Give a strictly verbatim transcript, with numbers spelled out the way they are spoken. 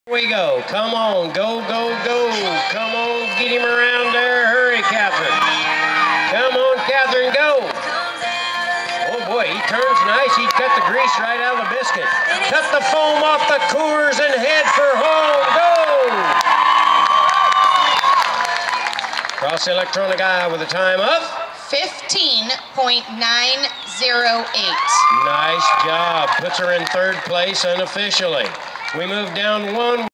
Here we go. Come on. Go, go, go. Come on. Get him around there. Hurry, Catherine. Come on, Catherine. Go. Oh, boy. He turns nice. He cut the grease right out of the biscuit. Cut the foam off the Coors and head for home. Go. Cross the electronic eye with a time of fifteen point nine zero eight. Nice job. Puts her in third place unofficially. We move down one.